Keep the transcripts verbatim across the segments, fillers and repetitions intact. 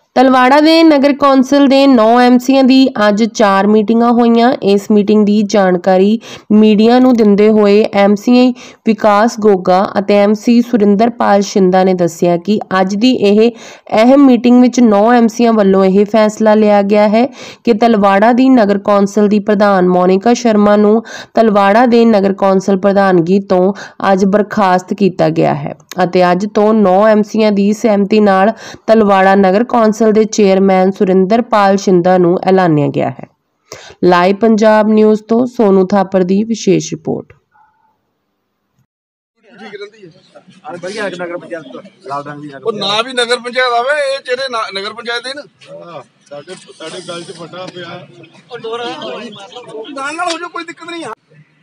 तलवाड़ा दे नगर council दे नौ एमसीआं दी अज चार मीटिंगां होईयां। इस मीटिंग दी जानकारी मीडिया नूं दिंदे होए एमसी विकास गोगा अते एमसी सुरिंदरपाल शिंदा ने दस्सिया कि अज दी यह अहम मीटिंग विच नौ एमसीआं वल्लों यह फैसला लिया गया है कि तलवाड़ा दी नगर कौंसल दी प्रधान मोनिका शर्मा नूं तलवाड़ा दे नगर कौंसल प्रधानगी तो अज बर्खास्त किया गया है अते अज तो नौ एमसीआं दी सहमति नाल तलवाड़ा नगर कौंसल दे चेयरमैन सुरिंदरपाल शिंदा नूं ऐलानिया गया है। लाइव पंजाब न्यूज़ तो सोनू थापर दी विशेष रिपोर्ट। ना भी नगर पंचायत आवे ये चेहरे नगर पंचायत है ना साडे साडे गल च फटा पिया और डोरा गाल नाल हो जो कोई दिक्कत नहीं है।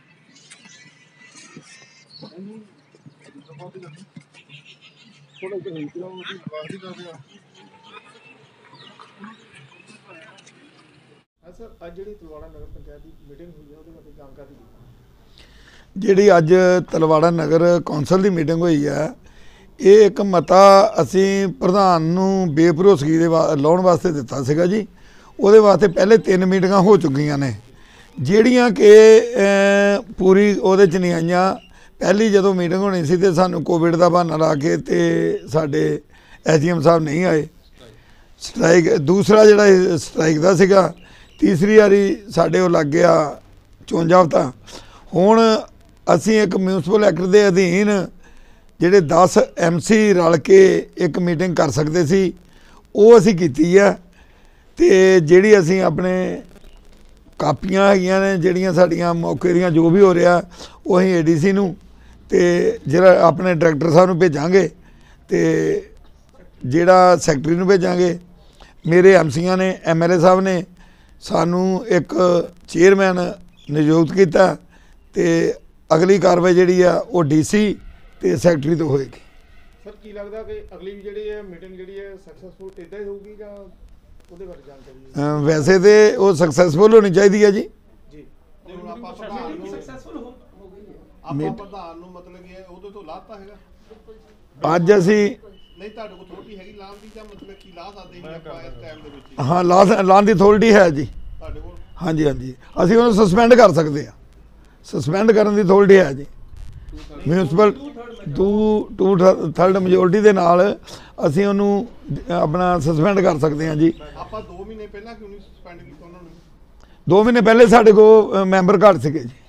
सर अज जी तलवाड़ा नगर पंचायत की मीटिंग हुई है वो जानकारी जी अज तलवाड़ा नगर कौंसल की मीटिंग हुई है ये एक मता असी प्रधान नूं बेभरोसगी दे लाउण वास्ते दिता सीगा जी। उहदे वास्ते पहले तीन मीटिंगां हो चुकियां ने जिहड़ियां कि पूरी उहदे च नहीं आईयां। पहली जदों मीटिंग होनी सी ते सानूं कोविड का बहाना ला के ते साडे एस डी एम साहब नहीं आए। स्ट्राइक दूसरा जिहड़ा स्ट्राइक दा सीगा तीसरी वारी साडे वो लग गया चोण जाब्ता। हुण असी एक म्यूनसिपल एक्ट के अधीन जिहड़े दस एम सी रल के एक मीटिंग कर सकते सी वो असी कीती है ते जिहड़ी असी अपने कापियां हैगियां ने जिहड़ियां साडियां मौके दियां जो भी हो रहा वो असीं ए डी सी नूं ते जिहड़ा अपने डायरैक्टर साहब नूं भेजांगे ते जिहड़ा सैकटरी नूं भेजांगे। मेरे एम सीआं ने एम एल ए साहब ने सानू एक चेयरमैन नियुक्त किया ते अगली कार्रवाई जिहड़ी है वो डी सी ते सैकटरी तो होएगी। सर की लगता कि अगली जिहड़ी है मीटिंग जिहड़ी है सक्सैसफुल इदां ही होगी जां ਉਹਦੇ ਬਾਰੇ ਜਾਣਕਾਰੀ? वैसे तो वो सक्सैसफुल होनी चाहिए है जी जी ਹੁਣ ਆਪਾਂ ਪ੍ਰਧਾਨ ਨੂੰ सक्सैसफुल ਹੋ ਗਈ ਹੈ ਆਪਾਂ ਪ੍ਰਧਾਨ ਨੂੰ ਮਤਲਬ ਇਹ ਉਹਦੇ ਤੋਂ ਲਾਤਾ ਹੈਗਾ ਅੱਜ ਅਸੀਂ ਨਹੀਂ ਤੁਹਾਡੇ ਕੋਲ ਥੋੜੀ ਹੈਗੀ ਲਾਭ ਦੀ ਜਾਂ ਮਤਲਬ ਕੀ ਲਾ ਸਕਦੇ ਹਾਂ ਆਪਾਂ ਇਸ ਟਾਈਮ ਦੇ ਵਿੱਚ? हाँ ला लाने की अथॉरिटी है जी। ਤੁਹਾਡੇ ਕੋਲ? हाँ जी हाँ जी ਅਸੀਂ ਉਹਨੂੰ ਸਸਪੈਂਡ ਕਰ ਸਕਦੇ ਹਾਂ। ਸਸਪੈਂਡ ਕਰਨ ਦੀ ਅਥਾਰਟੀ ਹੈ ਜੀ। Municipal two two third majority ਦੇ ਨਾਲ ਅਸੀਂ ਉਹਨੂੰ ਆਪਣਾ ਸਸਪੈਂਡ ਕਰ ਸਕਦੇ ਹਾਂ ਜੀ। ਆਪਾਂ ਦੋ ਮਹੀਨੇ ਪਹਿਲਾਂ ਕਿਉਂ ਨਹੀਂ ਸਸਪੈਂਡ ਕੀਤਾ ਉਹਨਾਂ ਨੂੰ? ਦੋ ਮਹੀਨੇ ਪਹਿਲੇ ਸਾਡੇ ਕੋਲ ਮੈਂਬਰ ਘੱਟ ਸੀਗੇ ਜੀ।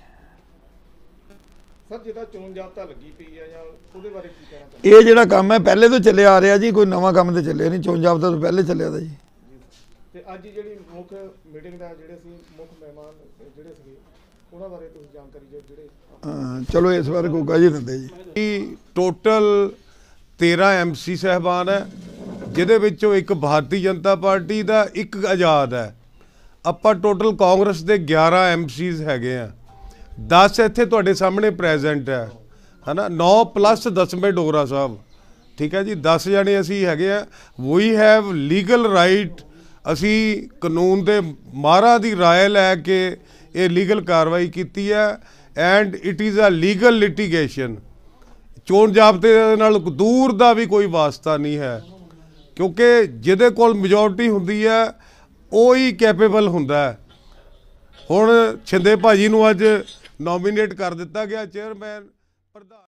ਸਰ ਜਿਹਦਾ ਚੋਣ ਜਾਬਤਾ ਲੱਗੀ ਪਈ ਆ ਜਾਂ ਉਹਦੇ ਬਾਰੇ ਕੀ ਕਹਿਣਾ ਚਾਹੁੰਦੇ? ਇਹ ਜਿਹੜਾ ਕੰਮ ਹੈ ਪਹਿਲੇ ਤੋਂ ਚੱਲਿਆ ਆ ਰਿਹਾ ਜੀ, ਕੋਈ ਨਵਾਂ ਕੰਮ ਤੇ ਚੱਲਿਆ ਨਹੀਂ। ਚੋਣ ਜਾਬਤਾ ਤੋਂ ਪਹਿਲੇ ਚੱਲਿਆ ਦਾ ਜੀ। ਤੇ ਅੱਜ ਜਿਹੜੀ ਮੁੱਖ ਮੀਟਿੰਗ ਦਾ ਜਿਹੜੇ ਸੀ ਮੁੱਖ ਮਹਿਮਾਨ ਜਿਹੜੇ ਸੀਗੇ ਉਹਨਾਂ ਬਾਰੇ ਤੁਸੀਂ ਜਾਣਕਾਰੀ ਜੋ ਜਿਹੜੇ ਹਾਂ ਚਲੋ ਇਸ ਬਾਰੇ ਗੋਗਾ ਜੀ ਦਿੰਦੇ ਜੀ। टोटल तेरह एम सी साहबान है जिहदे विचों एक भारतीय जनता पार्टी का एक आज़ाद है। ਆਪਾਂ टोटल कांग्रेस के ग्यारह एम सीज़ हैगे आ। दस इत्थे तुहाडे सामने प्रेजेंट है है ना, नौ प्लस दसवें डोगरा साहब ठीक है जी। दस जने असी हैगे आ। वी हैव लीगल राइट असी कानून के माहरां दी राय लैके ये लीगल कार्रवाई की है and it is a legal litigation. चोण जाबते नाल दूर का भी कोई वास्ता नहीं है क्योंकि जिहदे कोल मेजोरिटी हुंदी है वो ही कैपेबल हुंदा है। हुण शिंदे भाजी नूं अज नॉमीनेट कर दिता गया चेयरमैन प्रधान।